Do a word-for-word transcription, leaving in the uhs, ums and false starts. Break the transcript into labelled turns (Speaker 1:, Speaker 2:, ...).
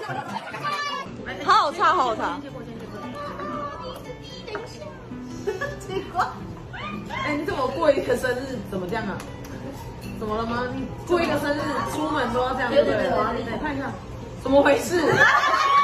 Speaker 1: 好好擦，好好擦。
Speaker 2: 结果，哎，你怎么过一个生日怎么这样啊？怎么了吗？你过一个生日出门都要这样，对不对？来看一下，怎么回事？